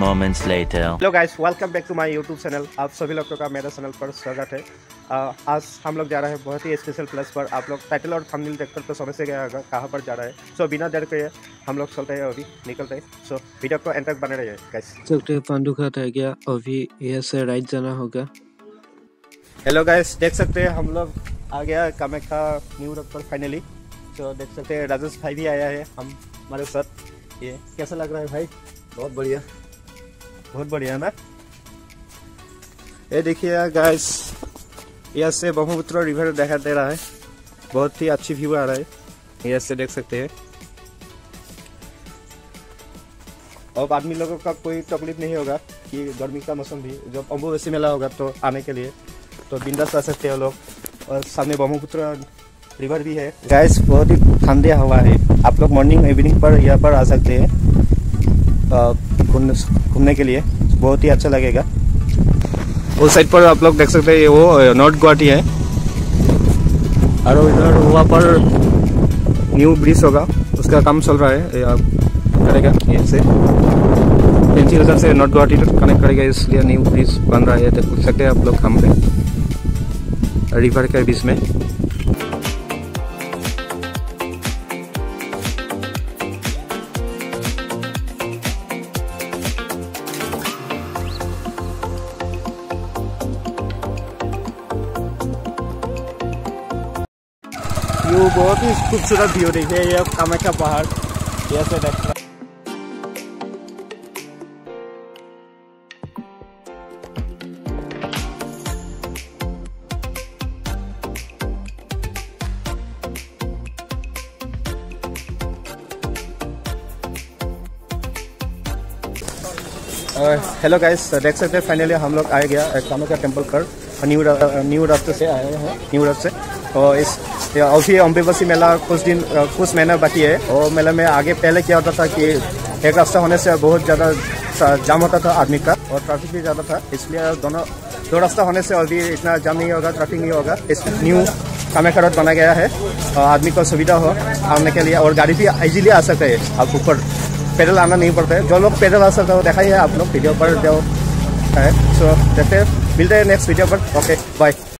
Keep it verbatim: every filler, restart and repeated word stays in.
moments later. Hello guys, welcome back to my YouTube channel. आप सभी लोगों का मेरा चैनल पर स्वागत है। uh, आज हम लोग जा रहे हैं बहुत ही स्पेशल प्लेस पर। आप लोग टाइटल और थंबनेल देखकर तो समझ से गया होगा कहाँ पर जा रहा है। सो so, बिना देर के हम लोग चलते हैं, अभी निकलते हैं। सो so, वीडियो को एंड तक बने रहिए गाइस। सकते पांडु घाट आ गया, अभी यहाँ से राइट जाना होगा। हेलो गाइस, देख सकते हैं हम लोग आ गया कामाख्या न्यू रोड पर फाइनली। सो so, देख सकते हैं राजेश भाई भी आया है हम हमारे साथ। ये कैसा लग रहा है भाई? बहुत बढ़िया, बहुत बढ़िया ना। ये देखिए गाइस, यहाँ से ब्रह्मपुत्र रिवर दिखाई दे रहा है। बहुत ही अच्छी व्यू आ रहा है, यहाँ से देख सकते हैं। अब आदमी लोगों का कोई तकलीफ नहीं होगा कि गर्मी का मौसम भी जब अम्बुबासी मेला होगा तो आने के लिए तो बिंदास आ सकते हैं लोग। और सामने ब्रह्मपुत्र रिवर भी है गाइस। बहुत ही ठंडी हवा है। आप लोग मॉर्निंग इवनिंग पर यहाँ पर आ सकते हैं घूमने के लिए, बहुत ही अच्छा लगेगा। उस साइड पर आप लोग देख सकते हैं वो नॉर्थ गुवाहाटी है, और इधर वहाँ पर न्यू ब्रिज होगा, उसका काम चल रहा है। आप करेगा ये से पेंसिल नगर से नॉर्थ गुवाहाटी तक कनेक्ट करेगा, इसलिए न्यू ब्रिज बन रहा है। देख सकते हैं आप लोग हम रिवर के बीच में। व्यू बहुत ही खूबसूरत व्यू देखिए, ये कामाख्या पहाड़ यहाँ से देख रहा। हेलो गाइस, देख सकते हैं फाइनली हम लोग आ गया कामाख्या टेम्पल पर। न्यू न्यू रास्ते से आए हैं, न्यू रास्ते। और इस अभी अम्बुबासी मेला कुछ दिन कुछ महीना बाकी है। और मेला में आगे पहले क्या होता था कि एक रास्ता होने से बहुत ज़्यादा जाम होता था आदमी का, और ट्रैफिक भी ज़्यादा था। इसलिए दोनों दो रास्ता होने से अभी इतना जाम नहीं होगा, ट्रैफिक नहीं होगा। इस न्यू कामाख्या रोड बना गया है और आदमी को सुविधा हो आने के लिए, और गाड़ी भी इजीली आ सकते हैं। आप ऊपर पैदल आना नहीं पड़ता है। जो लोग पैदल आ सकते हो देखा ही है आप लोग वीडियो पर जो है। सो देखते हैं, मिलते हैं नेक्स्ट वीडियो पर। Okay bye.